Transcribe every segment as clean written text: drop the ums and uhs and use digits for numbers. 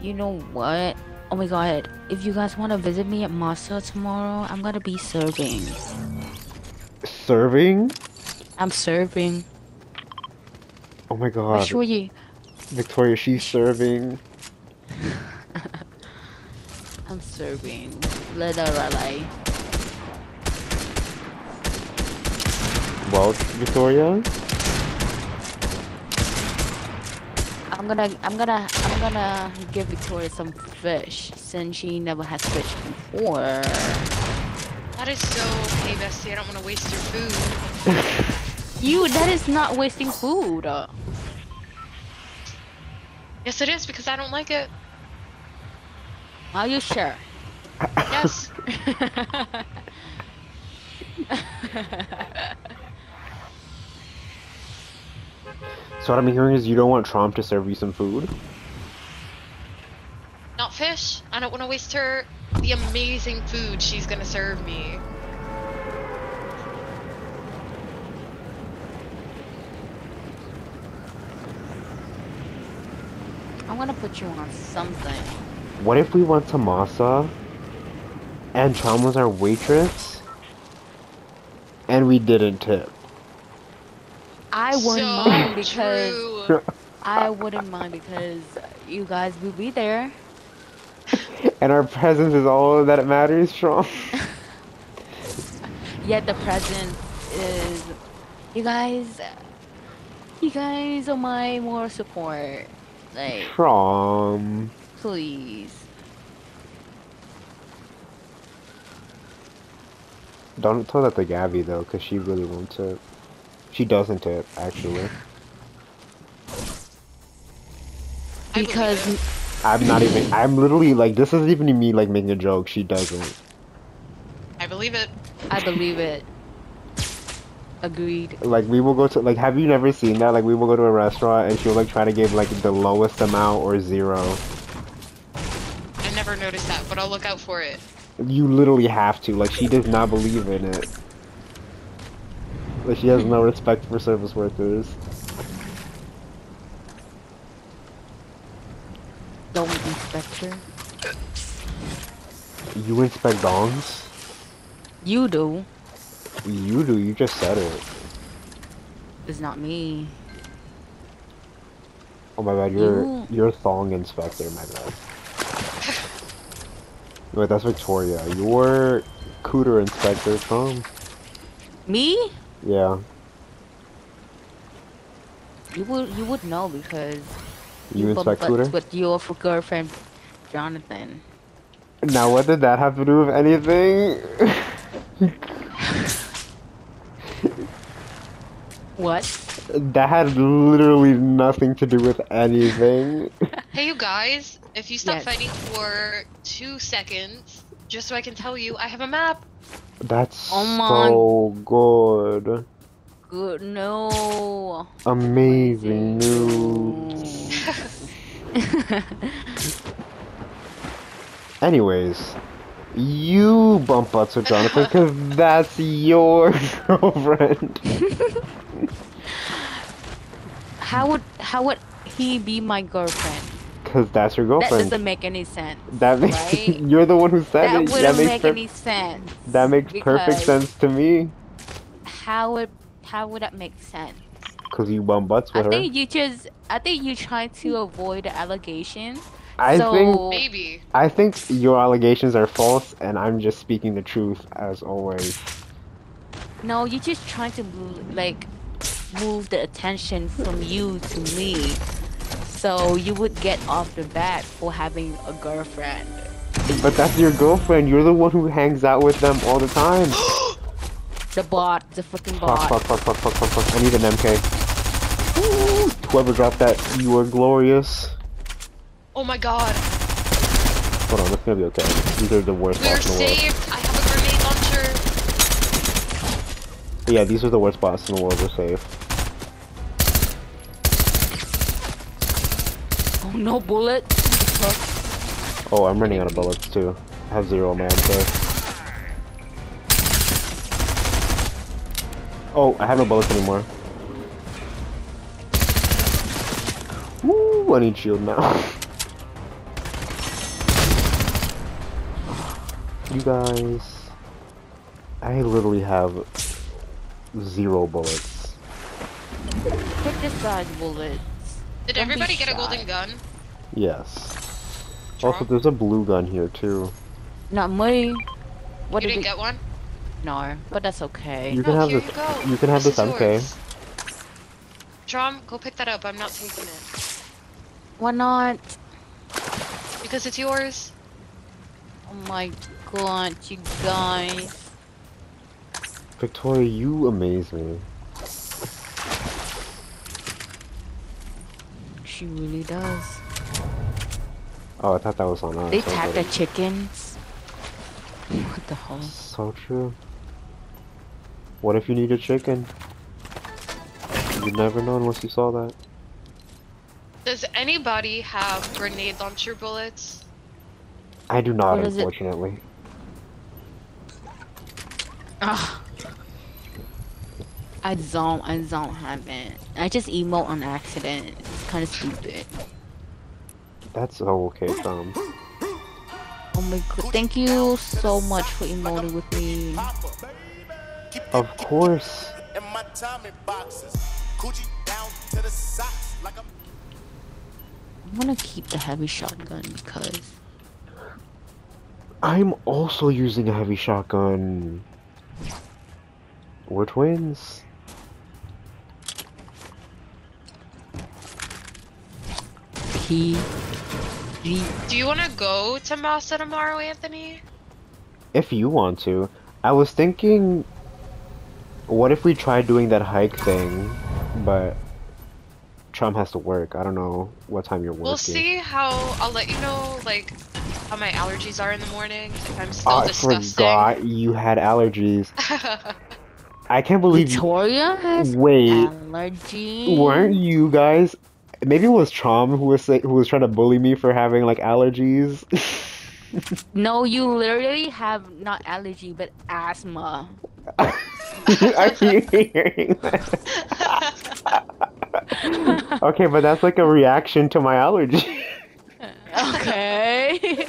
You know what? Oh my god, if you guys want to visit me at Masa tomorrow, I'm gonna be serving. Serving? I'm serving. Oh my I god. sure you. Victoria, I she's sh serving. I'm serving. Literally. Well, Victoria? I'm gonna give Victoria some fish since she never has fish before. That is so okay, Bestie. I don't want to waste your food. That is not wasting food. Yes, it is because I don't like it. Are you sure? Yes. So what I'm hearing is you don't want Trump to serve you some food? Not fish. I don't want to waste her the amazing food she's gonna serve me. I'm gonna put you on something. What if we went to Masa and Chom was our waitress and we didn't tip? I wouldn't So mind because true. I wouldn't mind because you guys will be there. And our presence is all that matters, Chom. Yet the present is you guys are my more support. Like, Chom. please. Don't tell that to Gabby though, because she really won't tip. She doesn't tip, actually. Because I'm literally like, this isn't even me like making a joke, she doesn't. I believe it. I believe it. Agreed. Like, we will go to, like, have you never seen that? Like, we will go to a restaurant and she'll like try to give like the lowest amount or zero. I never noticed that, but I'll look out for it. You literally have to, like, she does not believe in it. Like, she has no respect for service workers. Don't inspector. You inspect dongs? You do. You do, you just said it. It's not me. Oh my bad, you're a thong inspector, my bad. Wait, that's Victoria. You're cooter inspector from? Me? Yeah. You would know because You bump inspect butts cooter? with your girlfriend, Jonathan. Now what did that have to do with anything? What? That had literally nothing to do with anything. Hey, you guys, if you stop Yes. fighting for 2 seconds, just so I can tell you, I have a map. That's Oh my- so good. Good. No. Amazing news. Anyways, you bump butts with Jonathan because that's your girlfriend. How would he be my girlfriend? Because that's your That girlfriend. doesn't make any sense. That makes right? you're the one who said That it. wouldn't makes make any sense. That makes perfect because sense to me. How would that make sense? Because you bump butts with her. I think you try to avoid the allegation. I Maybe. think your allegations are false, and I'm just speaking the truth as always. No, you're just trying to move the attention from you to me, so you would get off the bat for having a girlfriend. But that's your girlfriend. You're the one who hangs out with them all the time. The freaking Fuck, bot. fuck. I need an MK. Ooh, whoever dropped that, you are glorious. Oh my god. Hold on, it's gonna be okay. These are the worst We're bots in the world. saved. I have a grenade launcher. Yeah, these are the worst bots in the world. We're safe. Oh no, bullet. Oh, I'm running out of bullets too. I have 0 on my MK. Oh, I have no bullets anymore. Woo, I need shield now. You guys, I literally have 0 bullets. Take this guy's bullets. Did Don't be everybody get a shy. golden gun? Yes. Trump? Also, there's a blue gun here too. Not me. What You did didn't it? get one? No, but that's okay. You can No, have here this. you go. You can have this is MK. yours. Trom, go pick that up. I'm not taking it. Why not? Because it's yours. Oh my god, you guys. Victoria, you amaze me. She really does. Oh, I thought that was on us. They Okay. attack the chickens. What the hell? So true. What if you need a chicken? You'd never know unless you saw that. Does anybody have grenade launcher bullets? I do not, What is it? unfortunately. Ugh. I don't have it. I just emote on accident. It's kind of stupid. That's oh, okay, Tom. Oh my god, thank you so much for emoting with me. Of course. I'm gonna keep the heavy shotgun because I'm also using a heavy shotgun. We're twins. P G. Do you want to go to Massa tomorrow, Anthony? If you want to. I was thinking, what if we tried doing that hike thing, but Trump has to work. I don't know what time you're working. We'll see how. I'll let you know, like, how my allergies are in the morning. If I'm still I disgusting. forgot you had allergies. I can't believe you. Victoria has Wait, allergies. weren't you guys? Maybe it was Chom who was trying to bully me for having like allergies. No, you literally have not allergy but asthma. Are you hearing that? Okay, but that's like a reaction to my allergy. Okay.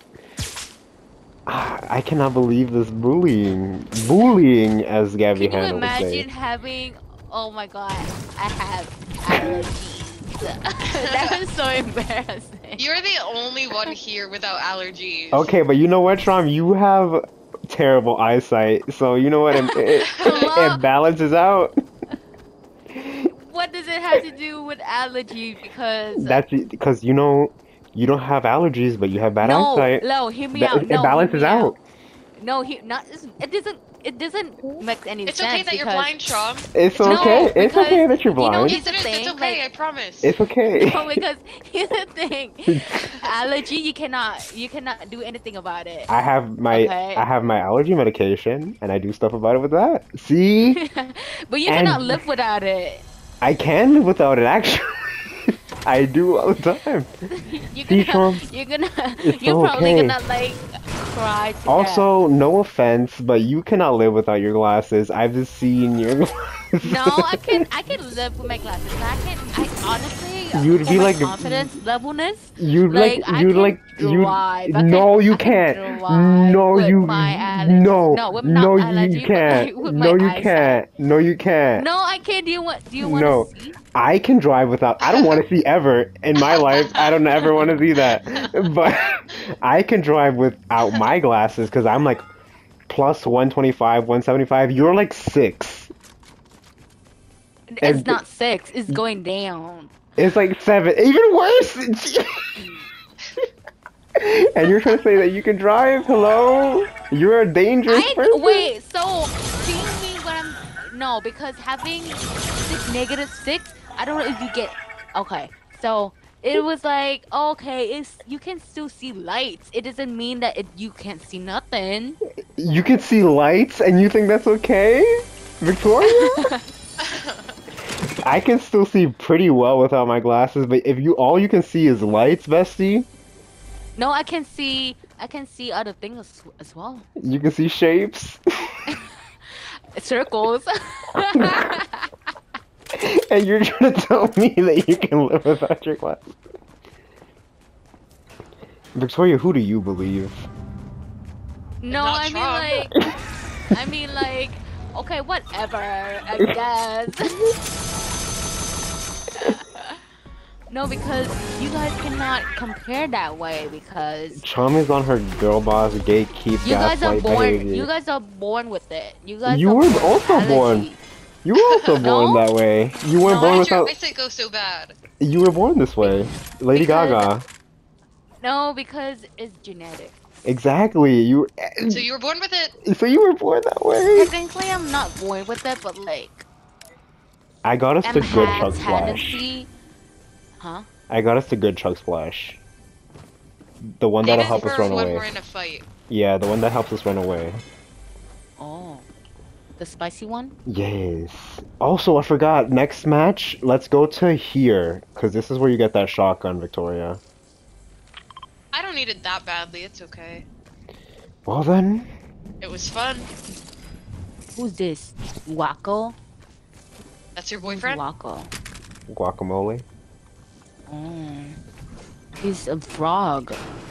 I cannot believe this bullying. Bullying, as Gabby Can you Hanna would say. imagine having? Oh my god, I have allergies. That is so embarrassing. You're the only one here without allergies. Okay, but you know what, Trom? You have terrible eyesight, so you know what? It balances out. What does it have to do with allergy? Because That's because you know you don't have allergies, but you have bad no, eyesight. no, hear me That- out. it No, balances hear me out. No, it doesn't make any It's sense. okay that you're because- blind, Trom. It's No, okay. It's because, okay that you're you know, blind. here's the It's thing, okay, I like- promise. It's okay. No, because here's the thing. Allergy, you cannot do anything about it. I have my Okay. allergy medication, and I do stuff about it with that. See, But you And- cannot live without it. I can live without it. Actually, I do all the time. You're See, gonna, Trump? you're gonna, It's you're probably okay. gonna like cry to death. Also, no offense, but you cannot live without your glasses. I've just seen your glasses. No, I can live with my glasses. I honestly, You'd for be my like- confidence levelness. You'd Like, like, I you'd can like, you. drive. I No, can- you I can can't. drive No, with you. my allergies. No, No, with no, not allergy, you but can't. like with No, my you eyesight. can't. No, you can't. No, I can't. Do you want? Do you want No. to see? I can drive without. I don't want to see ever in my life. I don't ever want to see that. But I can drive without my glasses because I'm like plus 125, 175. You're like 6. It's And- not 6. It's going down. It's like 7. Even worse. And you're trying to say that you can drive? Hello? You're a dangerous person. Wait. So seeing me when I'm no, because having -6, I don't know if you get. Okay, so it was like okay, it's you can still see lights. It doesn't mean that you can't see nothing. You can see lights and you think that's okay? Victoria? I can still see pretty well without my glasses, but if all you can see is lights, bestie, No, I can see other things as well. you can see shapes. Circles. And you're trying to tell me that you can live without your glasses. Victoria, who do you believe? No, Not I mean Trump. like, I mean like, okay, whatever, I guess. No, because you guys cannot compare that way because Chum is on her girl boss gatekeep you guys are gaslight born. behavior. You guys are born with it. You guys You are were born with also born. allergy. You were also born No? that way. You weren't No. born Why did your without. eyesight go so bad? You were born this way, Lady Because- Gaga. No, because it's genetic. Exactly. You. So you were born with it? So you were born that way. Technically, I'm not born with it, but like, I got us M to good has chug splash. tendency. Huh? I got us to good chug splash. The one that'll Even help for us run when away. we're in a fight. Yeah, the one that helps us run away. Oh, the spicy one. Yes. Also, I forgot. Next match, let's go to here, because this is where you get that shotgun, Victoria. I don't need it that badly, it's okay. Well then, It was fun. Who's this? Wacko. That's your Who's boyfriend? Wacko. guacamole. Oh, he's a frog.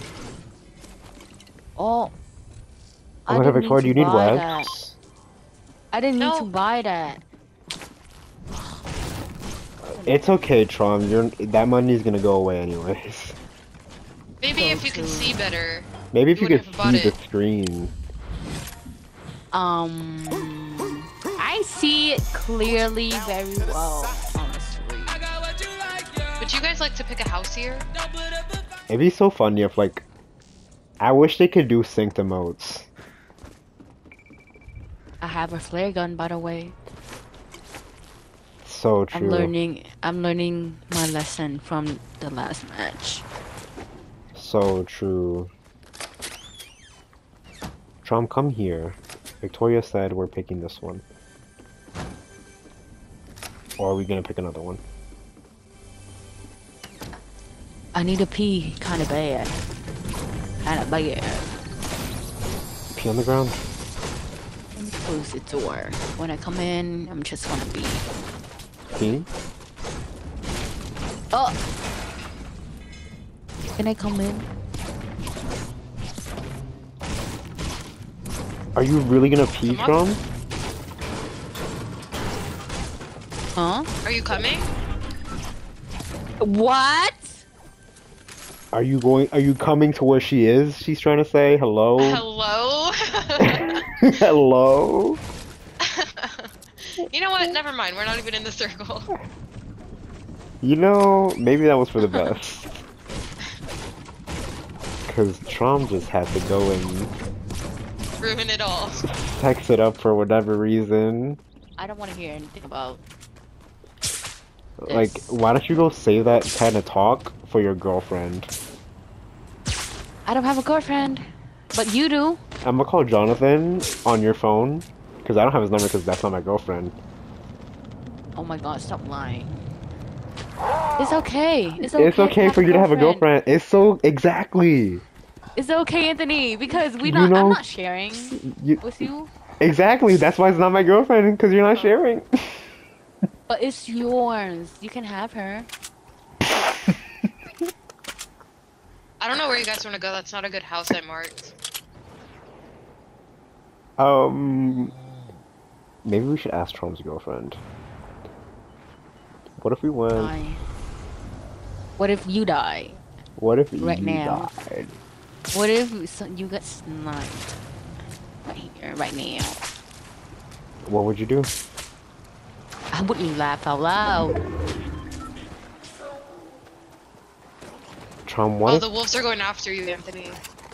Oh. Oh my god, Victoria, do you need buy webs? that. I didn't need No. to buy that. It's okay, Tron. That money's gonna go away anyways. Maybe So if you can true. see better. Maybe if you wouldn't could have bought see the it. screen. I see it clearly very well on the screen. Would you guys like to pick a house here? It'd be so funny if, like, I wish they could do synced emotes. I have a flare gun, by the way. So true. I'm learning my lesson from the last match. So true. Trom, come here. Victoria said we're picking this one. Or are we gonna pick another one? I need to pee kind of bad. Kind of bad. Pee on the ground? Let me close the door. When I come in, I'm just gonna be. Pee? Oh! Can I come in? Are you really gonna pee, Come on. Trom? Huh? Are you coming? What? Are you coming to where she is? She's trying to say hello? Hello? Hello? You know what? Never mind. We're not even in the circle. You know, maybe that was for the best. Cause Trom just had to go and Ruin it all. text it up for whatever reason. I don't want to hear anything about. Like, Yes. why don't you go save that kind of talk for your girlfriend? I don't have a girlfriend, but you do. I'm gonna call Jonathan on your phone, because I don't have his number because that's not my girlfriend. Oh my god, stop lying. It's okay. It's okay. It's okay for you to have a girlfriend. It's so, exactly. It's okay, Anthony, because You I'm know- not sharing You, with you, exactly, that's why it's not my girlfriend, because you're not sharing. but it's yours. You can have her. I don't know where you guys want to go. That's not a good house I marked. Maybe we should ask Trom's girlfriend. What if we went, Die. What if you die? what if Right you now. died? What if you got sniped? Right here, right now. What would you do? I wouldn't laugh out loud. Trom, what Oh, if the wolves are going after you, Anthony.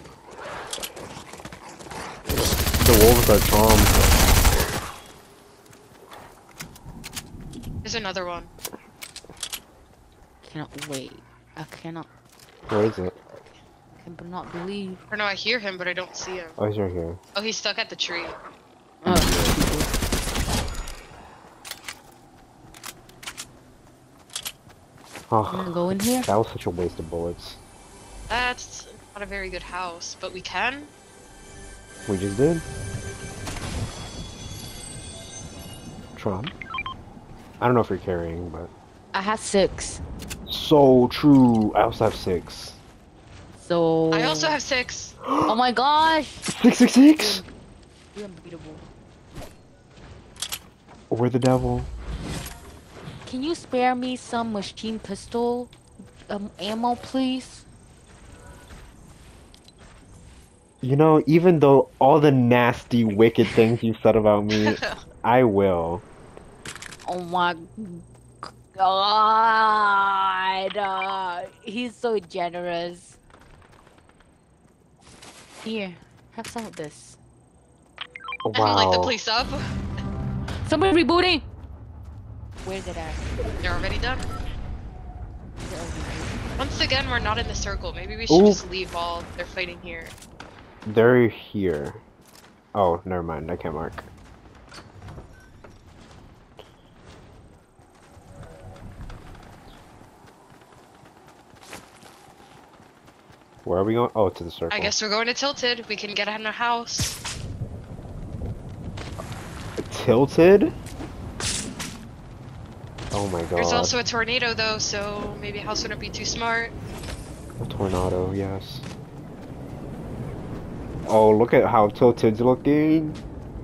the wolves are Trom? There's another one. Cannot wait. I cannot. Where is it? Cannot believe. Or no, I hear him, but I don't see him. Oh, he's right here. Oh, he's stuck at the tree. Oh, I'm Oh, gonna go in here. that was such a waste of bullets. That's not a very good house, but we can. We just did. Trom? I don't know if you're carrying, but... I have 6. So true! I also have 6. So. I also have 6. Oh my gosh. 666. We're unbeatable. We're the devil. Can you spare me some machine pistol ammo, please? You know, even though all the nasty, wicked things you said about me, I will. Oh my god. He's so generous. Here, have some of this. And light the Wow. place up. Somebody rebooting! Where's it at? They're already done. Is it over? Once again, we're not in the circle. Maybe we should Ooh. just leave while they're fighting here. They're here. Oh, never mind. I can't mark. Where are we going? Oh, to the circle. I guess we're going to Tilted. We can get in a house. Tilted? Oh my god. There's also a tornado though, so maybe a house wouldn't be too smart. A tornado, yes. Oh, look at how Tilted's looking.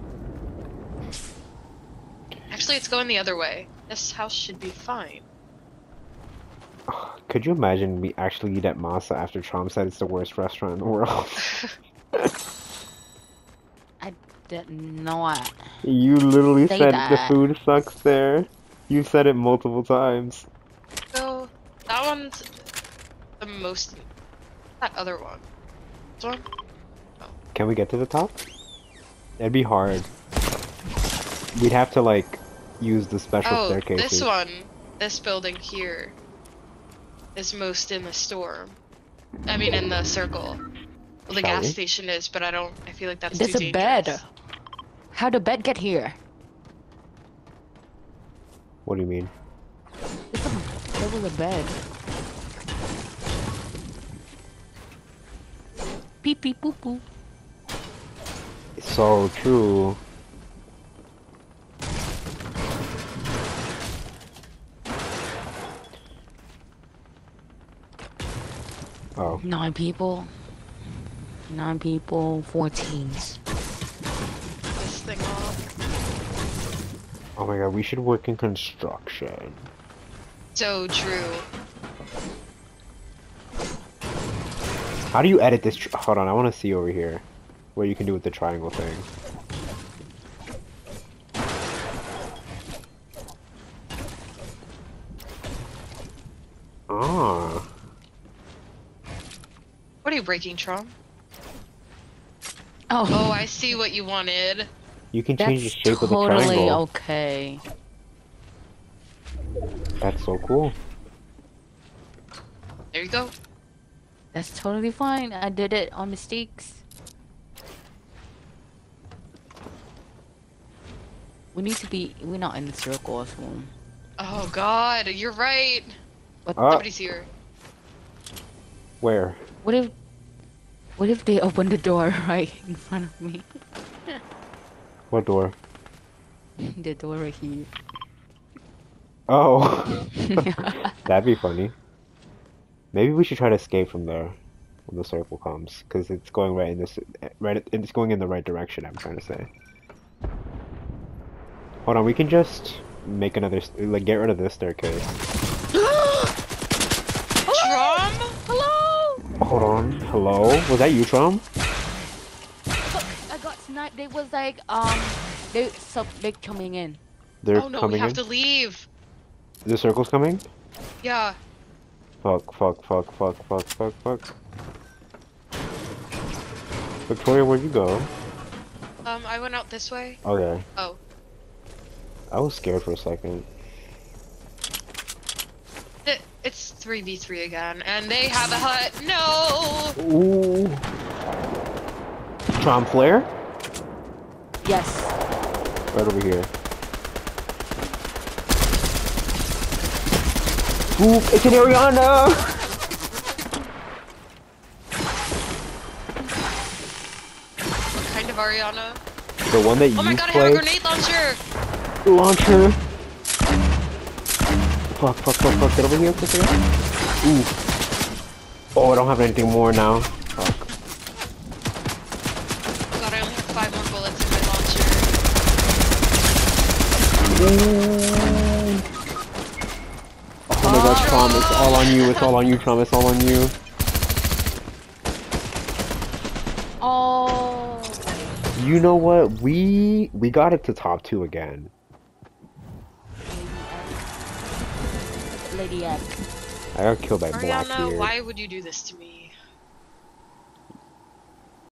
Actually, it's going the other way. This house should be fine. Could you imagine me actually eat at Masa after Trom said it's the worst restaurant in the world? I didn't know it. You literally Say said that. the food sucks there. You said it multiple times. So, that one's the most... That other one. This one? Can we get to the top? It'd be hard. We'd have to like use the special Oh, staircases. this one. This building here is most in the storm. I mean, in the circle. Well, the Shall gas we? station is, but I feel like that's There's too a dangerous. bed. How'd the bed get here? What do you mean? There was a bed. Pee pee poo poo. So true. Oh. 9 people. 9 people, 14. This thing off. Oh my god, we should work in construction. So true. How do you edit this? Hold on, I want to see over here. What you can do with the triangle thing. Ah. What are you breaking, Trom? Oh, Oh, I see what you wanted. You can change the that's shape of the totally triangle. okay. That's so cool. There you go. That's totally fine. I did it on mistakes. We need to be. We're not in the circle, so. Oh god, you're right. What? Somebody's here. Where? What if? What if they open the door right in front of me? What door? The door right here. Oh. That'd be funny. Maybe we should try to escape from there when the circle comes, because it's going right in this, it's going in the right direction. I'm trying to say. Hold on, we can just make another, like, get rid of this staircase. Trom? Hello! Hold on, hello? Was that you, Trom? Look, I got sniped. They was like, they coming in. They're Oh no, we coming have in? to leave. The circle's coming? Yeah. Fuck, fuck, fuck, fuck, fuck, fuck, fuck. Victoria, where'd you go? I went out this way. Okay. Oh. I was scared for a second. It's 3v3 again, and they have a hut. No! Ooh. Trom flare? Yes. Right over here. Ooh, it's an Ariana! What kind of Ariana? The one that you Oh my god, I have a play. grenade launcher! Launcher! Fuck, fuck, fuck, fuck. Get over here, quick. Ooh. Oh, I don't have anything more now. Fuck. God, I only have 5 more bullets in my launcher. Oh my god, Trom, it's all on you, it's all on you, Trom, it's all on you. Oh. You know what? We got it to top 2 again. Lady F. I got killed by Black Ariana, here. why would you do this to me?